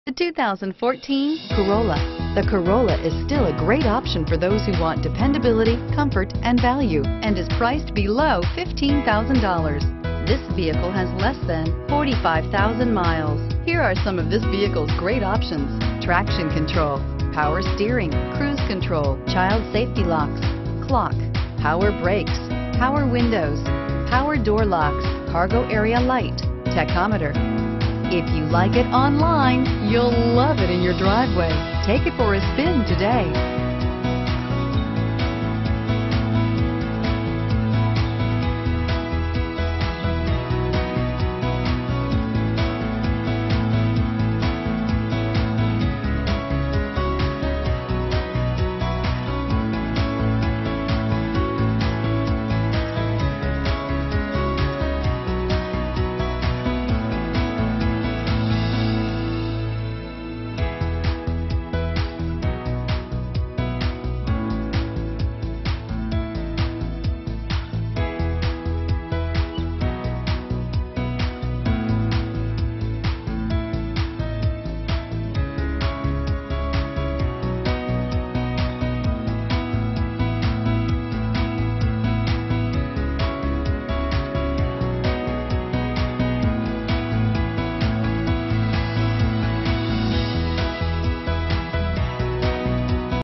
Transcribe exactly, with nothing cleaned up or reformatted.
The two thousand fourteen Corolla. The Corolla is still a great option for those who want dependability, comfort, and value, and is priced below fifteen thousand dollars. This vehicle has less than forty-five thousand miles. Here are some of this vehicle's great options: traction control, power steering, cruise control, child safety locks, clock, power brakes, power windows, power door locks, cargo area light, tachometer. If you like it online, you'll love it in your driveway. Take it for a spin today.